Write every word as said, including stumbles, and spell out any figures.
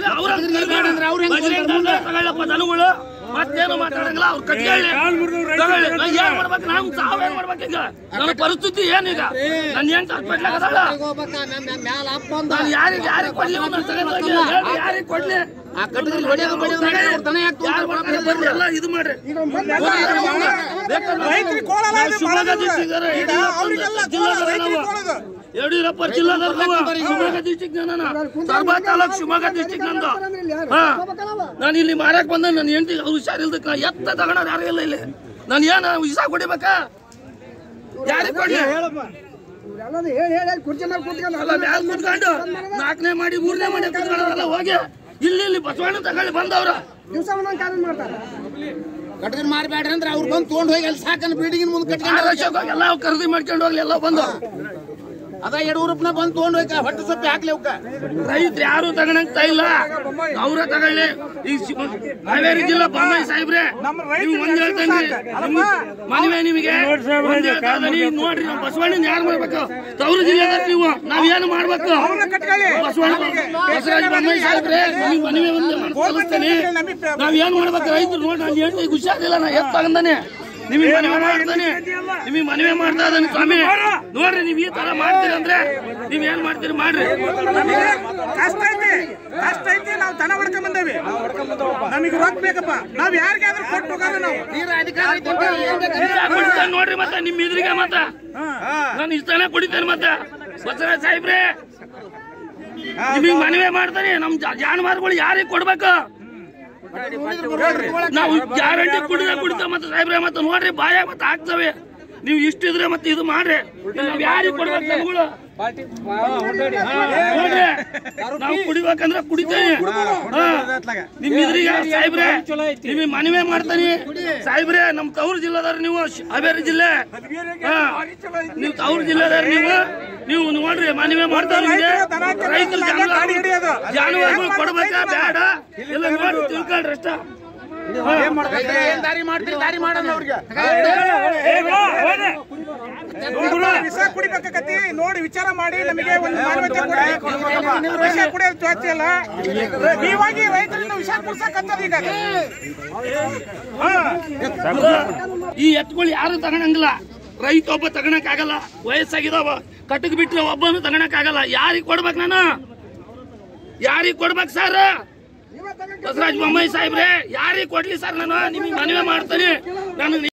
ದನಗಳು ಮತ್ತೇನು ಮಾತಾಡಂಗಿಲ್ಲ ಅವ್ರು ಕಟ್ಕೊಳ್ಳಿ ಏನ್ ಮಾಡ್ಬೇಕು ನಾವು ಸಾವೇನ್ ಮಾಡ್ಬೇಕು ಈಗ ನನ್ನ ಪರಿಸ್ಥಿತಿ ಏನೀಗ ನನ್ ಏನ್ ಕಟ್ಬಿಡ್ಲಾಗಲ್ಲ ನಾನು ಯಾರಿಗೆ ಯಾರಿಗೆ ಕೊಡ್ಲಿ ಯಾರಿಗೆ ಕೊಡ್ಲಿ ಎಲ್ಲ ಇದು ಮಾಡ್ರಿ ಶಿವಮೊಗ್ಗ ಯಡಿಯೂರಪ್ಪ ಜಿಲ್ಲಾದ ಶಿವಮೊಗ್ಗ ಡಿಸ್ಟಿಕ್ ಸರ್ಬಾ ತಾಲೂಕ್ ಶಿವಮೊಗ್ಗ ಡಿಸ್ಟಿಕ್ ನಂದು ಹಾ ನಾನು ಇಲ್ಲಿ ಮಾರಕ್ ಬಂದ ನನ್ನ ಹೆಂಡತಿ ಹುಷಾರಿಲ್ದಕ್ ನಾ ಎತ್ತ ತಗೊಂಡ ಯಾರು ಇಲ್ಲ ಇಲ್ಲಿ ನಾನು ಏನ ವಿಷ ಕೊಡಿಬೇಕಾ ಯಾರಿಗೆ ಕೊಡ್ಲಿ ಕುತ್ಕೊಂಡು ನಾಲ್ಕನೇ ಮಾಡಿ ಮೂರನೇ ಮಾಡಿ ಕುತ್ಕೊಂಡಲ್ಲ ಹೋಗಿ ಇಲ್ಲಿ ಇಲ್ಲಿ ಬಸವಣ್ಣ ತಗೊಳ್ಳಿ ಬಂದವ್ರ ಕಟ್ಕೊಂಡ್ ಮಾರ್ಬೇಡ್ರಿ ಅಂದ್ರೆ ಅವ್ರು ಬಂದು ತಗೊಂಡ್ ಹೋಗಿ ಅಲ್ಲಿ ಸಾಕನ್ ಬಿಲ್ಡಿಂಗ್ ಮುಂದೆ ಕಟ್ಕೊಂಡು ಎಲ್ಲ ಖರೀದಿ ಮಾಡ್ಕೊಂಡು ಹೋಗ್ಲಿ ಎಲ್ಲ ಬಂದು ಅದ ಯಡಿಯೂರಪ್ಪನ ಬಂದು ತಗೊಂಡ್ ಹೋಗಿ ಹೊಟ್ಟೆ ಸೊಪ್ಪಿ ಹಾಕ್ಲಿ ಅವಕ್ಕ ರೈತರು ಯಾರು ತಗೊಂಡಂತ ಇಲ್ಲ ಅವ್ರ ತಗೊಳ್ಳಿ ಈ ಹಾವೇರಿ ಜಿಲ್ಲಾ ಬೊಮ್ಮಾಯಿ ಸಾಹೇಬ್ರೆ ನೀವು ಒಂದ್ ಹೇಳ್ತೇನೆ ಮನವಿ ನಿಮಗೆ ನೋಡ್ರಿ ನಾವು ಬಸವಣ್ಣನ ಯಾರು ಮಾಡ್ಬೇಕು ತವರು ಜಿಲ್ಲೆದಾಗ ನೀವು ನಾವ್ ಏನು ಮಾಡ್ಬೇಕು ಬಸವಣ್ಣ ಬಸವರಾಜ ಬೊಮ್ಮಾಯಿ ಸಾಹೇಬ್ರೆ ನೀವು ಮನವಿ ಕಳಿಸ್ತೇನೆ ನಾವ್ ಏನ್ ಮಾಡ್ಬೇಕು ರೈತರು ನೋಡಿ ನಾನು ಹೇಳಿ ಹುಷಾರಿಲ್ಲ ನಾ ಎತ್ ತಗೊಂಡಾನೆ ನಿಮಗೆ ಮನವಿ ಮಾಡ್ತಾನೆ ನಿಮಗೆ ಮನವಿ ಮಾಡ್ತಾ ಇದ್ದಾನೆ ಸ್ವಾಮಿ ನೋಡ್ರಿ ನೀವ್ ಈ ತರ ಮಾಡ್ತೀರಿ ಅಂದ್ರೆ ನೀವ್ ಏನ್ ಮಾಡ್ತೀರಿ ಮಾಡ್ರಿ ಕಷ್ಟ ಐತಿ ಕಷ್ಟ ಐತಿ ನಾವು ದನ ಹೊಡ್ಕೊಂಡ್ ಬಂದೇವಿ ನಮಗೆ ರೊಕ್ಕ ಬೇಕಪ್ಪ ನಾವ್ ಯಾರಿಗಾದ್ರೂ ಕೊಟ್ಟು ಹೋಗಾರ ನಾವು ಕುಡಿತೇನೆ ನೋಡ್ರಿ ಮತ್ತೆ ನಿಮ್ ಇದ್ರಿಗೆ ಮತ್ತ ನಾನು ಇಷ್ಟನ ಕುಡಿತೇನೆ ಮತ್ತೆ ಬಸವರಾಜ ಸಾಹೇಬ್ರೆ ನಿಮಗ್ ಮನವಿ ಮಾಡ್ತಾನೆ ನಮ್ ಜಾನುವಾರುಗಳು ಯಾರಿಗೆ ಕೊಡ್ಬೇಕು ನಾವು ಗ್ಯಾರಂಟಿ ಕುಡಿದ ಕುಡಿತ ಮತ್ತೆ ಸಾಹೇಬ್ರೆ ಮತ್ತೆ ನೋಡ್ರಿ ಬಾಯ ಮತ್ತೆ ಹಾಕ್ತವೆ ನೀವು ಇಷ್ಟಿದ್ರೆ ಮತ್ತೆ ಇದು ಮಾಡ್ರಿ ನಾವ್ ಯಾರಿಗೆ ಕೊಡ್ಬೇಕು ನಮ್ಗಳು ನೋಡ್ರಿ ನಾವು ಕುಡಿಬೇಕಂದ್ರೆ ಕುಡಿತೇನೆ ನಿಮ್ ಇದ್ರಿಗೆ ಸಾಹೇಬ್ರೆ ನಿಮಗೆ ಮನವಿ ಮಾಡ್ತಾನೆ ಸಾಹೇಬ್ರೆ ನಮ್ ತವರು ಜಿಲ್ಲೆದಾರ ನೀವು ಹಾವೇರಿ ಜಿಲ್ಲೆ ನೀವು ತವರು ಜಿಲ್ಲೆದಾರ ನೀವು ನೀವು ನೋಡ್ರಿ ಮನವಿ ಮಾಡ್ತಾರ ರೈತರು ಜಾನುವಾರುಗಳು ಕೊಡ್ಬೇಕಾ ಬೇಡ ಎಲ್ಲ ನೋಡಿ ತಿಳ್ಕೊಳ್ರಿ ಅಷ್ಟ ದಾರಿ ಮಾಡ್ತೀರಿ ದಾರಿ ಮಾಡೋಣ ಅವ್ರಿಗೆ ವಿಷ ಕುಡಿಬೇಕತಿ ನೋಡಿ ವಿಚಾರ ಮಾಡಿ ನಮಗೆ ಒಂದು ಮಾನವತೆ ವಿಷ ಕುಡಿಯೋದು ಚಾಚಿ ಅಲ್ಲ ನೀವಾಗಿ ರೈತರಿಂದ ವಿಷ ಕುಡ್ಸಕತ್ತದ ಈಗ ಈ ಎತ್ತುಗಳು ಯಾರು ತಗೊಳಂಗಿಲ್ಲ ರೈತ ಒಬ್ಬ ತಗೊಳಕ್ ಆಗಲ್ಲ ವಯಸ್ಸಾಗಿದಾವ ಕಟ್ಟಕ್ ಬಿಟ್ರೆ ಒಬ್ಬನು ತಗೊಳಕ್ ಆಗಲ್ಲ ಯಾರಿಗ್ ಕೊಡ್ಬೇಕು ನಾನು ಯಾರಿಗ್ ಕೊಡ್ಬೇಕು ಸರ್ ಬಸವರಾಜ ಬೊಮ್ಮಾಯಿ ಸಾಹೇಬ್ರೆ ಯಾರಿಗ್ ಕೊಡ್ಲಿ ಸರ್ ನಾನು ನಿಮಗೆ ಮನವಿ ಮಾಡ್ತೀನಿ ನಾನು